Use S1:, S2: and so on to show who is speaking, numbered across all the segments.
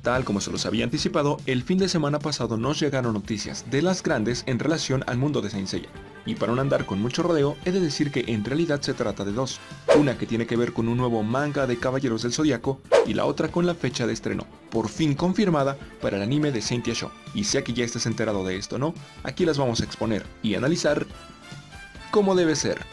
S1: Tal como se los había anticipado, el fin de semana pasado nos llegaron noticias de las grandes en relación al mundo de Saint Seiya. Y para no andar con mucho rodeo, he de decir que en realidad se trata de dos. Una que tiene que ver con un nuevo manga de Caballeros del Zodiaco y la otra con la fecha de estreno, por fin confirmada para el anime de Saint Seiya. Y sea que ya estés enterado de esto, ¿no? Aquí las vamos a exponer y analizar como debe ser.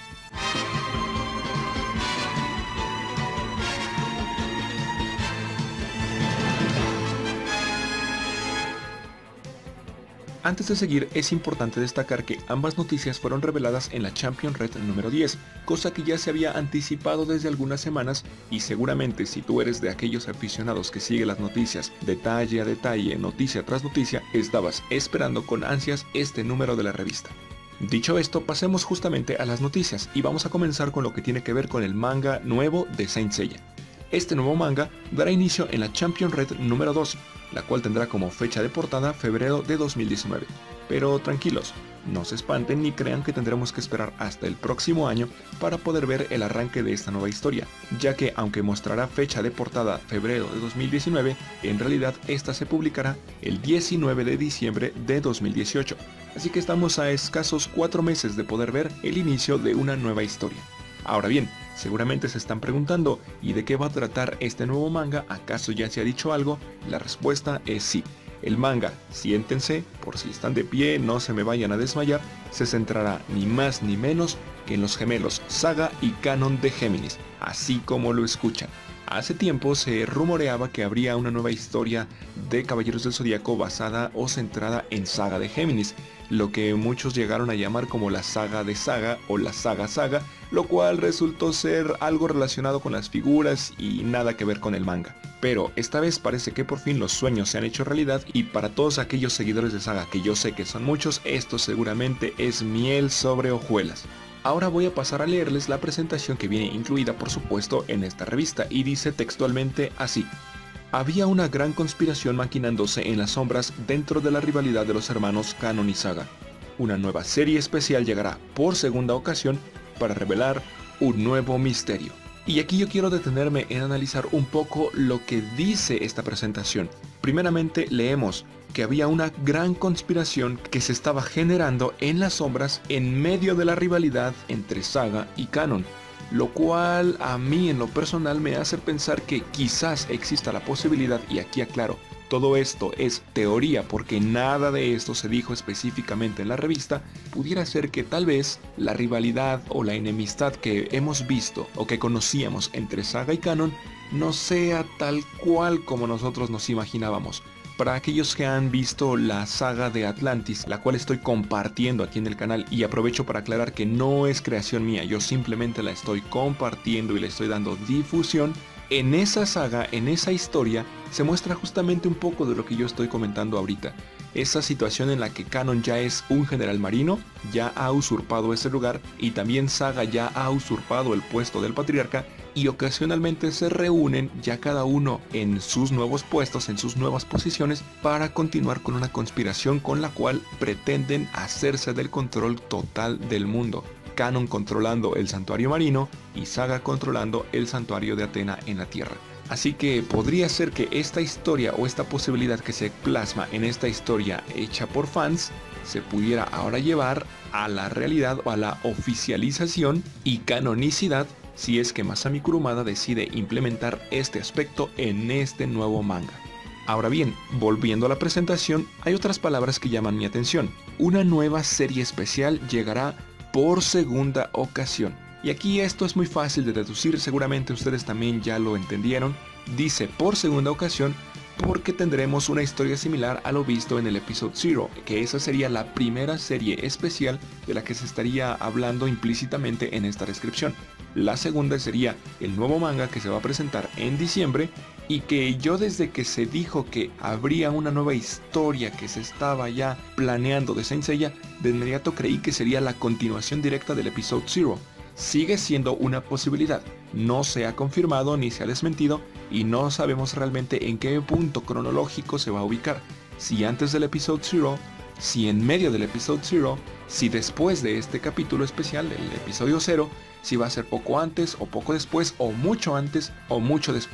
S1: Antes de seguir, es importante destacar que ambas noticias fueron reveladas en la Champion Red número 10, cosa que ya se había anticipado desde algunas semanas y seguramente si tú eres de aquellos aficionados que sigue las noticias detalle a detalle, noticia tras noticia, estabas esperando con ansias este número de la revista. Dicho esto, pasemos justamente a las noticias y vamos a comenzar con lo que tiene que ver con el manga nuevo de Saint Seiya. Este nuevo manga dará inicio en la Champion Red número 2, la cual tendrá como fecha de portada febrero de 2019. Pero tranquilos, no se espanten ni crean que tendremos que esperar hasta el próximo año para poder ver el arranque de esta nueva historia, ya que aunque mostrará fecha de portada febrero de 2019, en realidad esta se publicará el 19 de diciembre de 2018. Así que estamos a escasos 4 meses de poder ver el inicio de una nueva historia. Ahora bien, seguramente se están preguntando, ¿y de qué va a tratar este nuevo manga? ¿Acaso ya se ha dicho algo? La respuesta es sí. El manga, siéntense, por si están de pie, no se me vayan a desmayar, se centrará ni más ni menos que en los gemelos Saga y Canon de Géminis, así como lo escuchan. Hace tiempo se rumoreaba que habría una nueva historia de Caballeros del Zodiaco basada o centrada en Saga de Géminis, lo que muchos llegaron a llamar como la saga de Saga o la saga Saga, lo cual resultó ser algo relacionado con las figuras y nada que ver con el manga. Pero esta vez parece que por fin los sueños se han hecho realidad y para todos aquellos seguidores de Saga, que yo sé que son muchos, esto seguramente es miel sobre hojuelas. Ahora voy a pasar a leerles la presentación que viene incluida por supuesto en esta revista y dice textualmente así. Había una gran conspiración maquinándose en las sombras dentro de la rivalidad de los hermanos Canon y Saga. Una nueva serie especial llegará por segunda ocasión para revelar un nuevo misterio. Y aquí yo quiero detenerme en analizar un poco lo que dice esta presentación. Primeramente leemos que había una gran conspiración que se estaba generando en las sombras en medio de la rivalidad entre Saga y Canon, lo cual a mí en lo personal me hace pensar que quizás exista la posibilidad, y aquí aclaro, todo esto es teoría porque nada de esto se dijo específicamente en la revista, pudiera ser que tal vez la rivalidad o la enemistad que hemos visto o que conocíamos entre Saga y Canon no sea tal cual como nosotros nos imaginábamos. Para aquellos que han visto la saga de Atlantis, la cual estoy compartiendo aquí en el canal, y aprovecho para aclarar que no es creación mía, yo simplemente la estoy compartiendo y le estoy dando difusión. En esa saga, en esa historia, se muestra justamente un poco de lo que yo estoy comentando ahorita. Esa situación en la que Canon ya es un general marino, ya ha usurpado ese lugar, y también Saga ya ha usurpado el puesto del patriarca, y ocasionalmente se reúnen ya cada uno en sus nuevos puestos, en sus nuevas posiciones, para continuar con una conspiración con la cual pretenden hacerse del control total del mundo. Canon controlando el santuario marino y Saga controlando el santuario de Atena en la tierra. Así que podría ser que esta historia o esta posibilidad que se plasma en esta historia hecha por fans se pudiera ahora llevar a la realidad o a la oficialización y canonicidad si es que Masami Kurumada decide implementar este aspecto en este nuevo manga. Ahora bien, volviendo a la presentación, hay otras palabras que llaman mi atención. Una nueva serie especial llegará por segunda ocasión. Y aquí esto es muy fácil de deducir, seguramente ustedes también ya lo entendieron. Dice por segunda ocasión porque tendremos una historia similar a lo visto en el Episode 0, que esa sería la primera serie especial de la que se estaría hablando implícitamente en esta descripción. La segunda sería el nuevo manga que se va a presentar en diciembre y que yo desde que se dijo que habría una nueva historia que se estaba ya planeando de Saint Seiya, de inmediato creí que sería la continuación directa del Episode 0. Sigue siendo una posibilidad, no se ha confirmado ni se ha desmentido y no sabemos realmente en qué punto cronológico se va a ubicar, si antes del Episode 0, si en medio del Episode 0, si después de este capítulo especial, el episodio 0, si va a ser poco antes o poco después o mucho antes o mucho después.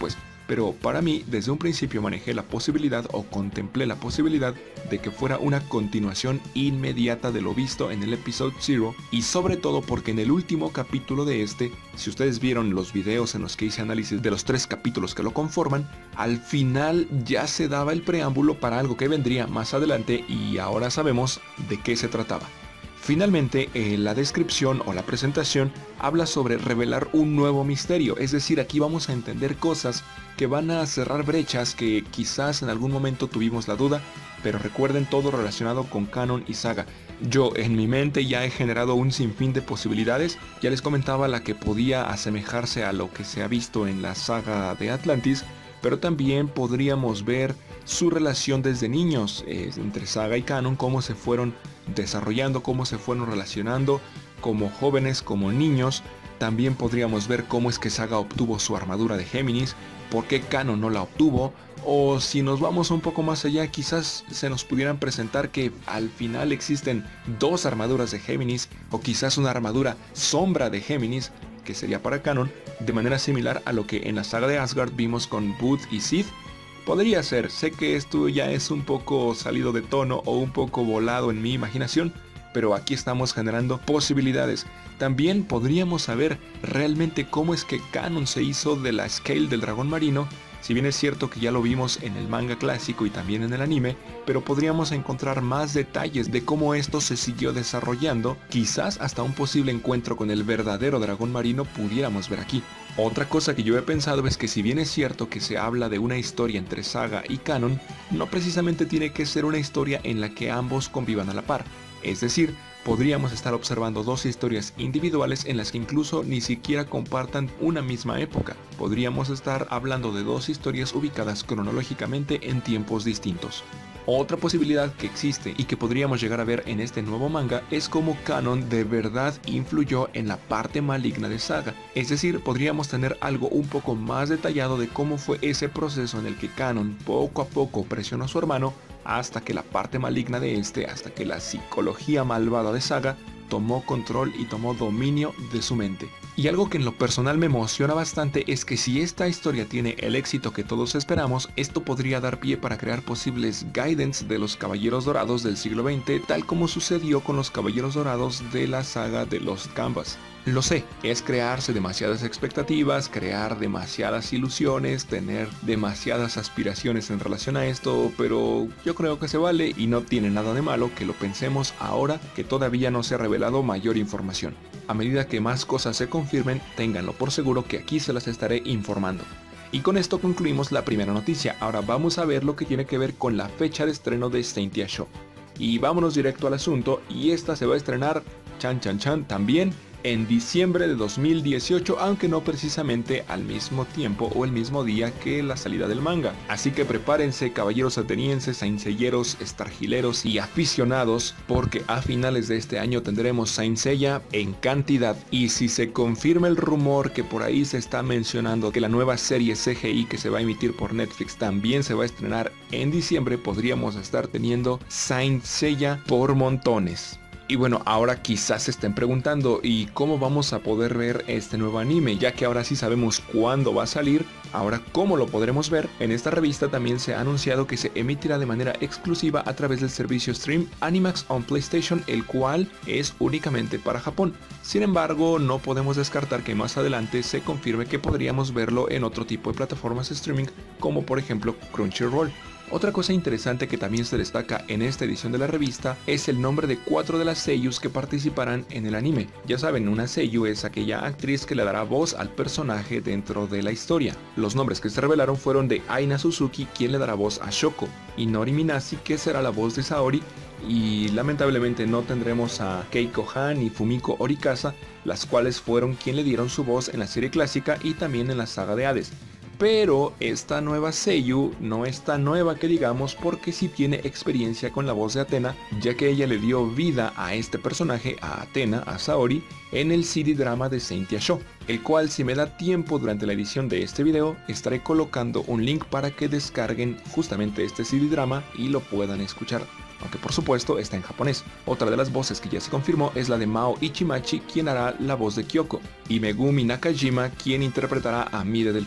S1: pero para mí desde un principio manejé la posibilidad o contemplé la posibilidad de que fuera una continuación inmediata de lo visto en el episodio 0, y sobre todo porque en el último capítulo de este, si ustedes vieron los videos en los que hice análisis de los 3 capítulos que lo conforman, al final ya se daba el preámbulo para algo que vendría más adelante y ahora sabemos de qué se trataba. Finalmente, la descripción o la presentación habla sobre revelar un nuevo misterio, es decir, aquí vamos a entender cosas que van a cerrar brechas que quizás en algún momento tuvimos la duda, pero recuerden todo relacionado con canon y saga. Yo en mi mente ya he generado un sinfín de posibilidades, ya les comentaba la que podía asemejarse a lo que se ha visto en la saga de Atlantis, pero también podríamos ver su relación desde niños, entre saga y canon, cómo se fueron desarrollando, cómo se fueron relacionando como jóvenes, como niños. También podríamos ver cómo es que Saga obtuvo su armadura de Géminis, por qué Canon no la obtuvo, o si nos vamos un poco más allá, quizás se nos pudieran presentar que al final existen 2 armaduras de Géminis, o quizás una armadura sombra de Géminis, que sería para Canon, de manera similar a lo que en la saga de Asgard vimos con Booth y Sith. Podría ser, sé que esto ya es un poco salido de tono o un poco volado en mi imaginación, pero aquí estamos generando posibilidades. También podríamos saber realmente cómo es que Canon se hizo de la Scale del dragón marino, si bien es cierto que ya lo vimos en el manga clásico y también en el anime, pero podríamos encontrar más detalles de cómo esto se siguió desarrollando, quizás hasta un posible encuentro con el verdadero dragón marino pudiéramos ver aquí. Otra cosa que yo he pensado es que si bien es cierto que se habla de una historia entre saga y canon, no precisamente tiene que ser una historia en la que ambos convivan a la par. Es decir, podríamos estar observando 2 historias individuales en las que incluso ni siquiera compartan una misma época. Podríamos estar hablando de 2 historias ubicadas cronológicamente en tiempos distintos. Otra posibilidad que existe y que podríamos llegar a ver en este nuevo manga es cómo Canon de verdad influyó en la parte maligna de Saga. Es decir, podríamos tener algo un poco más detallado de cómo fue ese proceso en el que Canon poco a poco presionó a su hermano hasta que la parte maligna de este, hasta que la psicología malvada de Saga tomó control y tomó dominio de su mente. Y algo que en lo personal me emociona bastante es que si esta historia tiene el éxito que todos esperamos, esto podría dar pie para crear posibles guidance de los Caballeros Dorados del siglo XX, tal como sucedió con los Caballeros Dorados de la saga de Lost Canvas. Lo sé, es crearse demasiadas expectativas, crear demasiadas ilusiones, tener demasiadas aspiraciones en relación a esto, pero yo creo que se vale y no tiene nada de malo que lo pensemos ahora que todavía no se ha revelado mayor información. A medida que más cosas se confirmen, ténganlo por seguro que aquí se las estaré informando. Y con esto concluimos la primera noticia. Ahora vamos a ver lo que tiene que ver con la fecha de estreno de Saint Show. Y vámonos directo al asunto, y esta se va a estrenar, chan chan chan, también en diciembre de 2018, aunque no precisamente al mismo tiempo o el mismo día que la salida del manga. Así que prepárense, caballeros atenienses, saintselleros, stargileros y aficionados, porque a finales de este año tendremos Saint Seiya en cantidad. Y si se confirma el rumor que por ahí se está mencionando que la nueva serie CGI que se va a emitir por Netflix también se va a estrenar en diciembre, podríamos estar teniendo Saint Seiya por montones. Y bueno, ahora quizás se estén preguntando, ¿y cómo vamos a poder ver este nuevo anime? Ya que ahora sí sabemos cuándo va a salir, ahora cómo lo podremos ver. En esta revista también se ha anunciado que se emitirá de manera exclusiva a través del servicio stream Animax on PlayStation, el cual es únicamente para Japón. Sin embargo, no podemos descartar que más adelante se confirme que podríamos verlo en otro tipo de plataformas de streaming, como por ejemplo Crunchyroll. Otra cosa interesante que también se destaca en esta edición de la revista es el nombre de 4 de las seiyus que participarán en el anime. Ya saben, una seiyu es aquella actriz que le dará voz al personaje dentro de la historia. Los nombres que se revelaron fueron de Aina Suzuki, quien le dará voz a Shoko, y Nori Minasi, que será la voz de Saori, y lamentablemente no tendremos a Keiko Han y Fumiko Orikasa, las cuales fueron quien le dieron su voz en la serie clásica y también en la saga de Hades. Pero esta nueva seiyu no es tan nueva que digamos, porque sí tiene experiencia con la voz de Athena, ya que ella le dio vida a este personaje, a Athena, a Saori, en el CD drama de Saint Show, el cual, si me da tiempo durante la edición de este video, estaré colocando un link para que descarguen justamente este CD drama y lo puedan escuchar, aunque por supuesto está en japonés. Otra de las voces que ya se confirmó es la de Mao Ichimachi, quien hará la voz de Kyoko, y Megumi Nakajima, quien interpretará a Mide Delfín.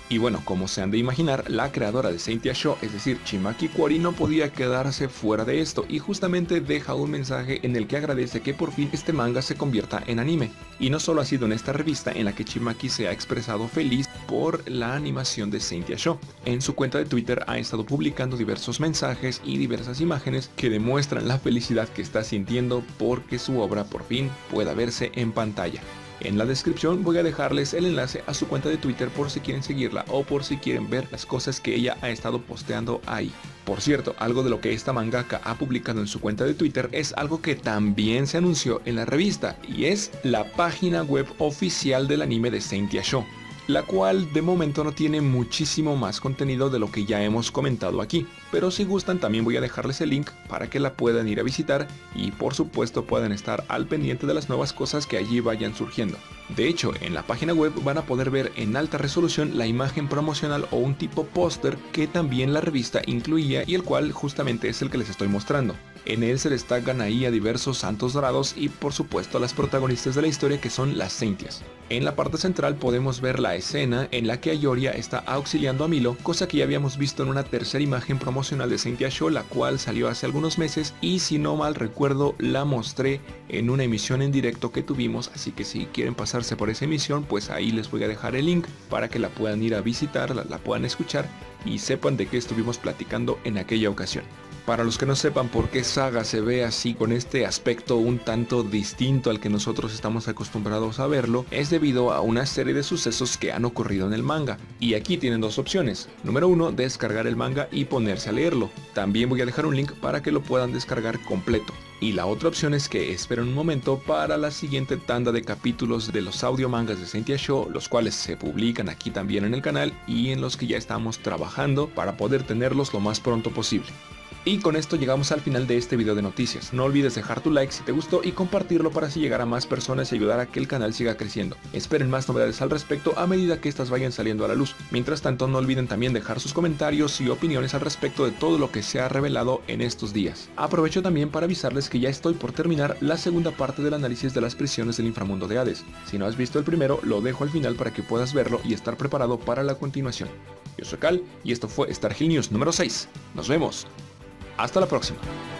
S1: Y bueno, como se han de imaginar, la creadora de Saintia Show, es decir, Chimaki Kuori, no podía quedarse fuera de esto y justamente deja un mensaje en el que agradece que por fin este manga se convierta en anime. Y no solo ha sido en esta revista en la que Chimaki se ha expresado feliz por la animación de Saintia Show. En su cuenta de Twitter ha estado publicando diversos mensajes y diversas imágenes que demuestran la felicidad que está sintiendo porque su obra por fin pueda verse en pantalla. En la descripción voy a dejarles el enlace a su cuenta de Twitter por si quieren seguirla o por si quieren ver las cosas que ella ha estado posteando ahí. Por cierto, algo de lo que esta mangaka ha publicado en su cuenta de Twitter es algo que también se anunció en la revista, y es la página web oficial del anime de Saintia Show, la cual de momento no tiene muchísimo más contenido de lo que ya hemos comentado aquí, pero si gustan también voy a dejarles el link para que la puedan ir a visitar y por supuesto puedan estar al pendiente de las nuevas cosas que allí vayan surgiendo. De hecho, en la página web van a poder ver en alta resolución la imagen promocional o un tipo póster que también la revista incluía y el cual justamente es el que les estoy mostrando. En él se destacan ahí a diversos santos dorados y por supuesto a las protagonistas de la historia, que son las Saintias. En la parte central podemos ver la escena en la que Ayoria está auxiliando a Milo, cosa que ya habíamos visto en una tercera imagen promocional de Saintia Show, la cual salió hace algunos meses y si no mal recuerdo la mostré en una emisión en directo que tuvimos, así que si quieren pasarse por esa emisión pues ahí les voy a dejar el link para que la puedan ir a visitar, la puedan escuchar y sepan de qué estuvimos platicando en aquella ocasión. Para los que no sepan por qué Saga se ve así con este aspecto un tanto distinto al que nosotros estamos acostumbrados a verlo, es debido a una serie de sucesos que han ocurrido en el manga. Y aquí tienen dos opciones. Número 1, descargar el manga y ponerse a leerlo. También voy a dejar un link para que lo puedan descargar completo. Y la otra opción es que esperen un momento para la siguiente tanda de capítulos de los audio mangas de Saintia Show, los cuales se publican aquí también en el canal y en los que ya estamos trabajando para poder tenerlos lo más pronto posible. Y con esto llegamos al final de este video de noticias. No olvides dejar tu like si te gustó y compartirlo para así llegar a más personas y ayudar a que el canal siga creciendo. Esperen más novedades al respecto a medida que estas vayan saliendo a la luz. Mientras tanto, no olviden también dejar sus comentarios y opiniones al respecto de todo lo que se ha revelado en estos días. Aprovecho también para avisarles que ya estoy por terminar la segunda parte del análisis de las prisiones del inframundo de Hades. Si no has visto el primero, lo dejo al final para que puedas verlo y estar preparado para la continuación. Yo soy Cal y esto fue Star Hill News número 6. Nos vemos. Hasta la próxima.